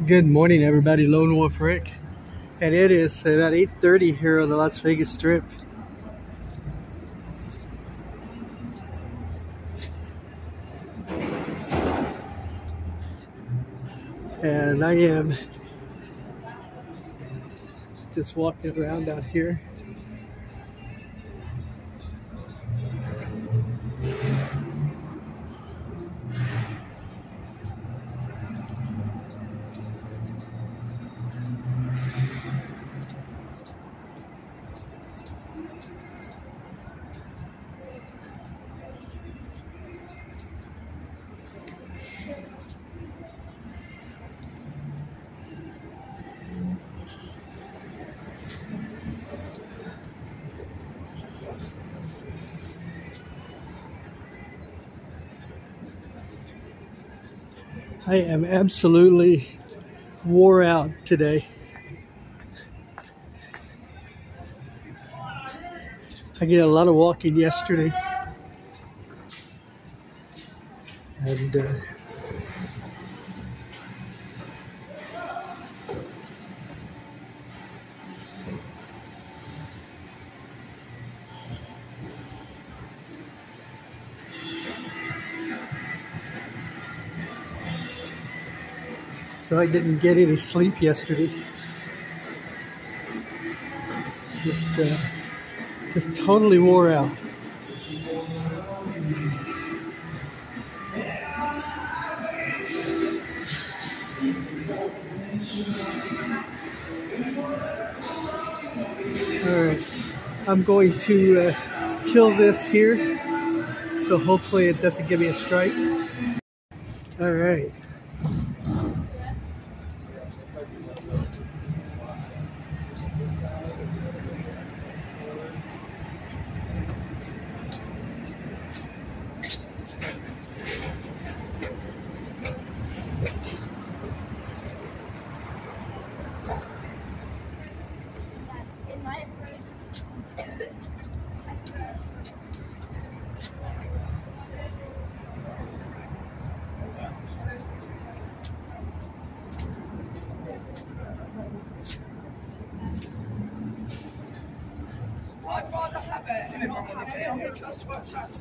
Good morning, everybody. Lone Wolf Rick, and it is about 8:30 here on the Las Vegas Strip. And I am just walking around out here. I am absolutely wore out today. I did a lot of walking yesterday, and so I didn't get any sleep yesterday. Just totally wore out. All right, I'm going to kill this here, so hopefully it doesn't give me a strike. All right. I'd rather have it in my hand. That's what's happening.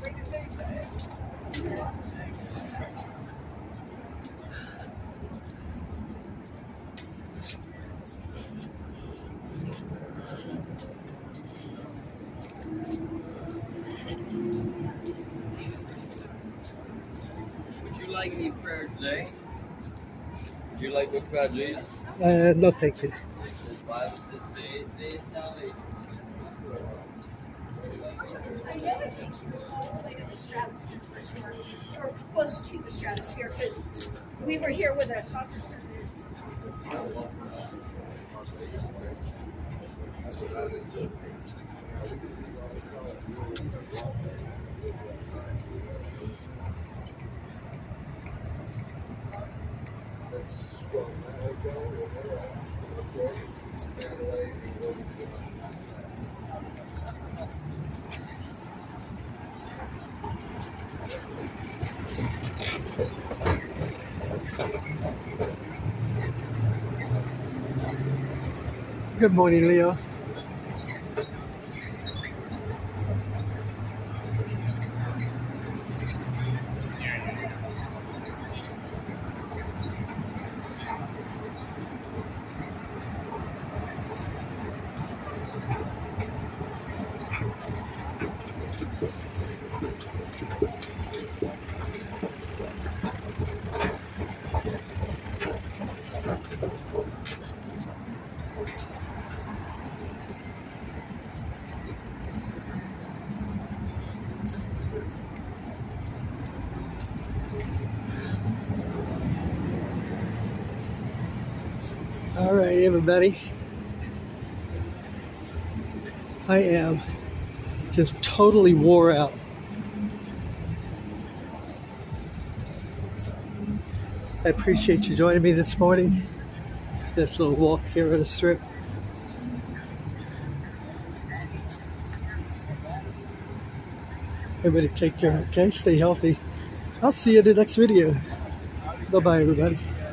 Would you like any prayer today? Would you like to talk about Jesus? No, thank you. This Bible says they salvation. I know it's all the way to the stratosphere for sure, or close to the stratosphere, because we were here with a soccer tournament. Good morning, Leo. All right, everybody. I am just totally wore out. I appreciate you joining me this morning. This little walk here on the strip. Everybody take care, okay? Stay healthy. I'll see you in the next video. Bye-bye, everybody.